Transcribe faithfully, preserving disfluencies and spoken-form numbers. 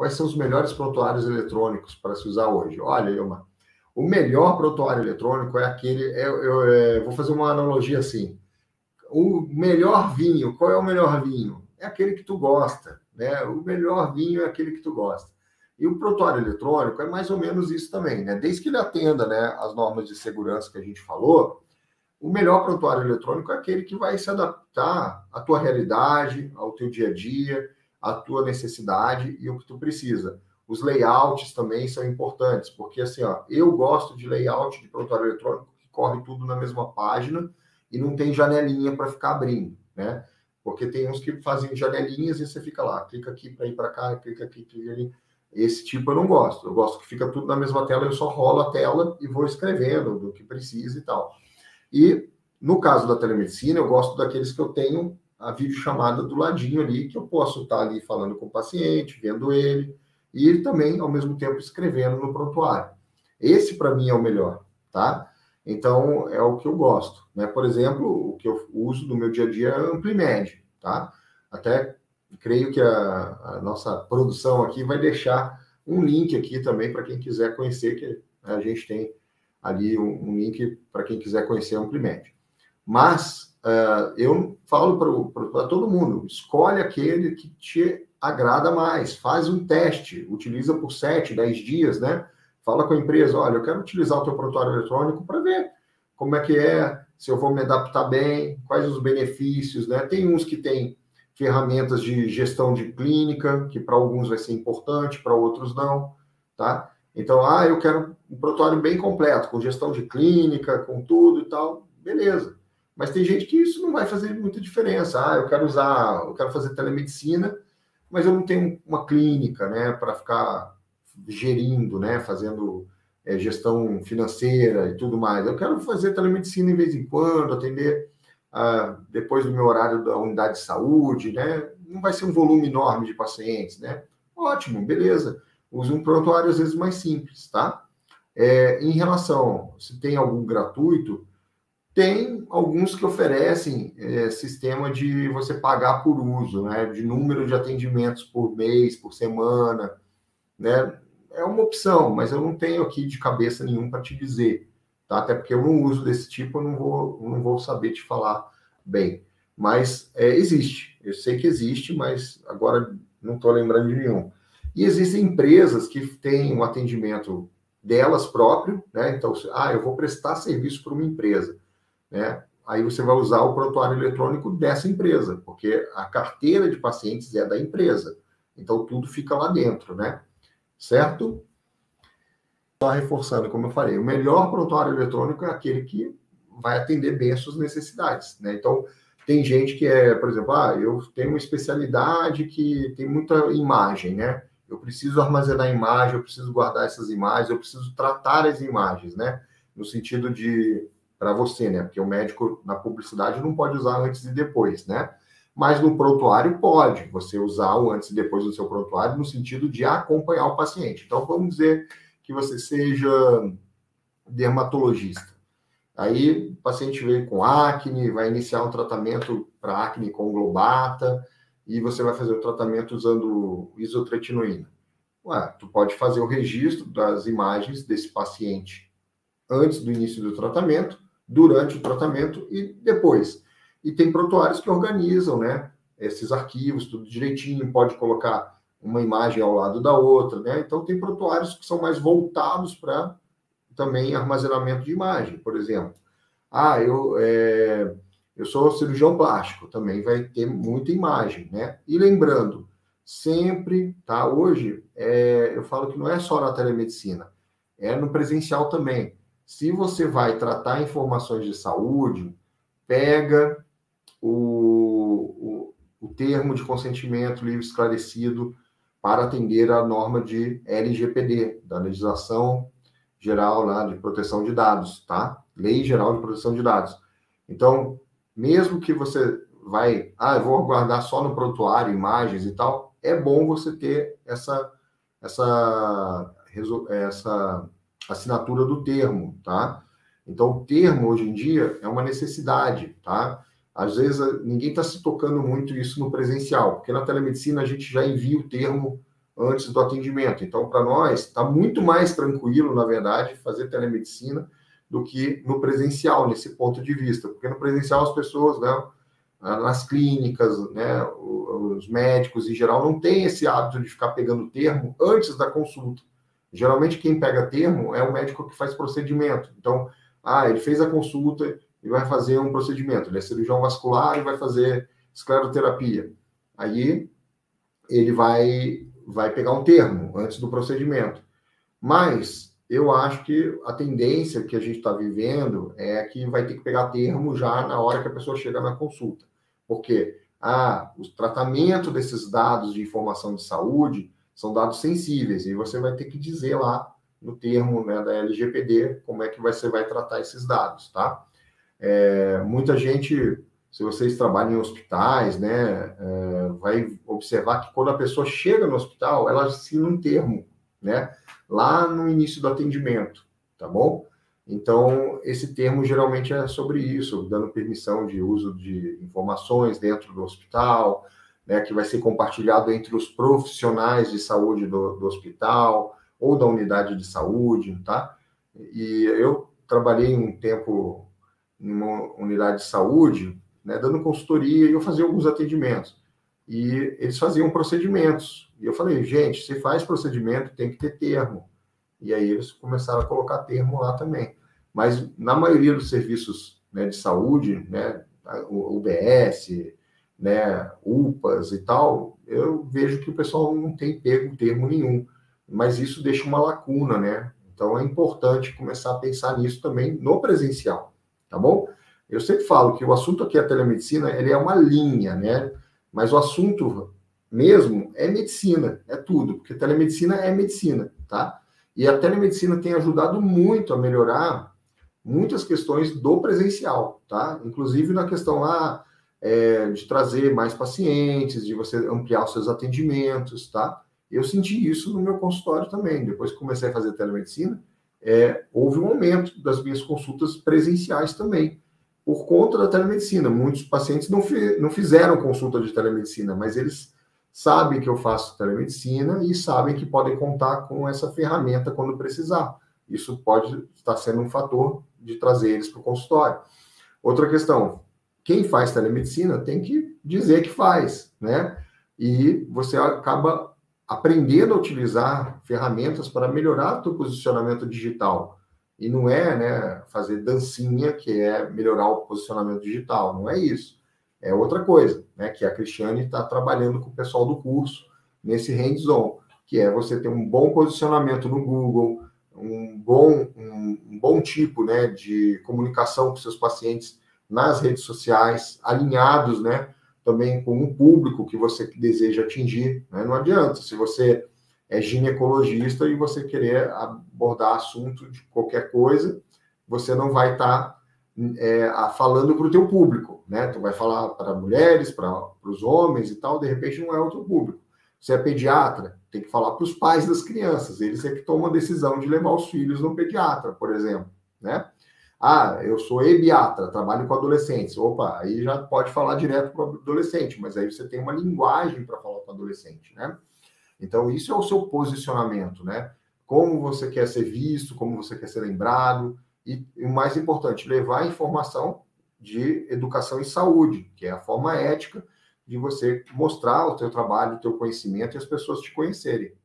quais são os melhores prontuários eletrônicos para se usar hoje? Olha, Ilma, o melhor prontuário eletrônico é aquele... Eu, eu, eu vou fazer uma analogia assim. O melhor vinho, qual é o melhor vinho? É aquele que tu gosta, né? O melhor vinho é aquele que tu gosta. E o prontuário eletrônico é mais ou menos isso também, né? Desde que ele atenda, né, as normas de segurança que a gente falou, o melhor prontuário eletrônico é aquele que vai se adaptar à tua realidade, ao teu dia a dia, à tua necessidade e o que tu precisa. Os layouts também são importantes, porque assim, ó, eu gosto de layout de prontuário eletrônico que corre tudo na mesma página e não tem janelinha para ficar abrindo, né? Porque tem uns que fazem janelinhas e você fica lá, clica aqui para ir para cá, clica aqui, clica ali. Esse tipo eu não gosto. Eu gosto que fica tudo na mesma tela, eu só rolo a tela e vou escrevendo do que precisa e tal. E, no caso da telemedicina, eu gosto daqueles que eu tenho a videochamada do ladinho ali, que eu posso estar ali falando com o paciente, vendo ele, e também, ao mesmo tempo, escrevendo no prontuário. Esse, para mim, é o melhor, tá? Então, é o que eu gosto, né? Por exemplo, o que eu uso no meu dia a dia é Amplimed, tá? Até creio que a, a nossa produção aqui vai deixar um link aqui também para quem quiser conhecer, que a gente tem ali um, um link para quem quiser conhecer a Amplimed. Mas uh, eu falo para todo mundo, escolhe aquele que te agrada mais, faz um teste, utiliza por sete, dez dias, né? Fala com a empresa, olha, eu quero utilizar o teu prontuário eletrônico para ver como é que é, se eu vou me adaptar bem, quais os benefícios, né? Tem uns que tem ferramentas de gestão de clínica, que para alguns vai ser importante, para outros não, tá? Então, ah, eu quero um prontuário bem completo, com gestão de clínica, com tudo e tal, beleza. Mas tem gente que isso não vai fazer muita diferença. Ah, eu quero usar, eu quero fazer telemedicina, mas eu não tenho uma clínica, né, para ficar gerindo, né, fazendo é, gestão financeira e tudo mais. Eu quero fazer telemedicina de vez em quando, atender ah, depois do meu horário da unidade de saúde, né? Não vai ser um volume enorme de pacientes, né? Ótimo, beleza. Use um prontuário, às vezes, mais simples, tá? É, em relação, se tem algum gratuito, tem alguns que oferecem é, sistema de você pagar por uso, né? De número de atendimentos por mês, por semana, né? É uma opção, mas eu não tenho aqui de cabeça nenhum para te dizer, tá? Até porque eu não uso desse tipo, eu não vou, eu não vou saber te falar bem. Mas é, existe, eu sei que existe, mas agora não estou lembrando de nenhum. E existem empresas que têm um atendimento delas próprio, né? Então, ah, eu vou prestar serviço para uma empresa, né? Aí você vai usar o prontuário eletrônico dessa empresa, porque a carteira de pacientes é da empresa. Então, tudo fica lá dentro, né? Certo? Só reforçando, como eu falei, o melhor prontuário eletrônico é aquele que vai atender bem as suas necessidades, né? Então, tem gente que é, por exemplo, ah, eu tenho uma especialidade que tem muita imagem, né? Eu preciso armazenar imagem, eu preciso guardar essas imagens, eu preciso tratar as imagens, né? No sentido de, para você, né? Porque o médico, na publicidade, não pode usar antes e depois, né? Mas no prontuário pode você usar o antes e depois do seu prontuário no sentido de acompanhar o paciente. Então, vamos dizer que você seja dermatologista. Aí o paciente veio com acne, vai iniciar um tratamento para acne com globata e você vai fazer o tratamento usando isotretinoína. Ué, tu pode fazer o registro das imagens desse paciente antes do início do tratamento, durante o tratamento e depois. E tem prontuários que organizam, né, esses arquivos, tudo direitinho, pode colocar uma imagem ao lado da outra, né? Então, tem prontuários que são mais voltados para também armazenamento de imagem, por exemplo. Ah, eu, é, eu sou cirurgião plástico, também vai ter muita imagem, né? E lembrando, sempre, tá? Hoje, é, eu falo que não é só na telemedicina, é no presencial também. Se você vai tratar informações de saúde, pega o, o, o termo de consentimento livre esclarecido para atender a norma de L G P D, da Legislação Geral lá, de Proteção de Dados, tá? Lei Geral de Proteção de Dados. Então, mesmo que você vai, ah, eu vou guardar só no prontuário, imagens e tal, é bom você ter essa, essa, essa assinatura do termo, tá? Então, o termo, hoje em dia, é uma necessidade, tá? Às vezes, ninguém está se tocando muito isso no presencial, porque na telemedicina a gente já envia o termo antes do atendimento. Então, para nós, está muito mais tranquilo, na verdade, fazer telemedicina do que no presencial, nesse ponto de vista. Porque no presencial as pessoas, né, nas clínicas, né, os médicos em geral não têm esse hábito de ficar pegando termo antes da consulta. Geralmente quem pega termo é o médico que faz procedimento. Então, ah, ele fez a consulta e vai fazer um procedimento. Ele é cirurgião vascular e vai fazer escleroterapia. Aí ele vai, vai pegar um termo antes do procedimento. Mas eu acho que a tendência que a gente está vivendo é que vai ter que pegar termo já na hora que a pessoa chega na consulta. Porque ah, o tratamento desses dados de informação de saúde são dados sensíveis, e você vai ter que dizer lá no termo, né, da L G P D como é que você vai tratar esses dados, tá? É, muita gente, se vocês trabalham em hospitais, né, é, vai observar que quando a pessoa chega no hospital, ela assina um termo, né, lá no início do atendimento, tá bom? Então, esse termo geralmente é sobre isso, dando permissão de uso de informações dentro do hospital, né, que vai ser compartilhado entre os profissionais de saúde do, do hospital ou da unidade de saúde, tá? E eu trabalhei um tempo numa unidade de saúde, né, dando consultoria, e eu fazia alguns atendimentos. E eles faziam procedimentos. E eu falei, gente, se faz procedimento, tem que ter termo. E aí eles começaram a colocar termo lá também. Mas na maioria dos serviços, né, de saúde, né, U B S, né, U P As e tal, eu vejo que o pessoal não tem pego termo nenhum. Mas isso deixa uma lacuna, né? Então é importante começar a pensar nisso também no presencial, tá bom? Eu sempre falo que o assunto aqui, a telemedicina, ele é uma linha, né? Mas o assunto mesmo é medicina, é tudo, porque telemedicina é medicina, tá? E a telemedicina tem ajudado muito a melhorar muitas questões do presencial, tá? Inclusive na questão lá é, de trazer mais pacientes, de você ampliar os seus atendimentos, tá? Eu senti isso no meu consultório também. Depois que comecei a fazer telemedicina, é, houve um aumento das minhas consultas presenciais também, por conta da telemedicina. Muitos pacientes não, fi, não fizeram consulta de telemedicina, mas eles sabem que eu faço telemedicina e sabem que podem contar com essa ferramenta quando precisar. Isso pode estar sendo um fator de trazer eles para o consultório. Outra questão, quem faz telemedicina tem que dizer que faz, né? E você acaba aprendendo a utilizar ferramentas para melhorar o teu posicionamento digital. E não é, né, fazer dancinha que é melhorar o posicionamento digital, não é isso. É outra coisa, né, que a Cristiane está trabalhando com o pessoal do curso nesse hands-on, que é você ter um bom posicionamento no Google, um bom, um, um bom tipo, né, de comunicação com seus pacientes nas redes sociais, alinhados, né, também com o público que você deseja atingir, né? Não adianta, se você é ginecologista e você querer abordar assunto de qualquer coisa, você não vai estar é, falando para o teu público, né? Tu vai falar para mulheres, para os homens e tal, de repente não é o teu público. Você é pediatra, tem que falar para os pais das crianças, eles é que tomam a decisão de levar os filhos no pediatra, por exemplo, né? Ah, eu sou ebiatra, trabalho com adolescentes. Opa, aí já pode falar direto para o adolescente, mas aí você tem uma linguagem para falar com o adolescente, né? Então, isso é o seu posicionamento, né? Como você quer ser visto, como você quer ser lembrado. E, e o mais importante, levar informação de educação em saúde, que é a forma ética de você mostrar o teu trabalho, o teu conhecimento e as pessoas te conhecerem.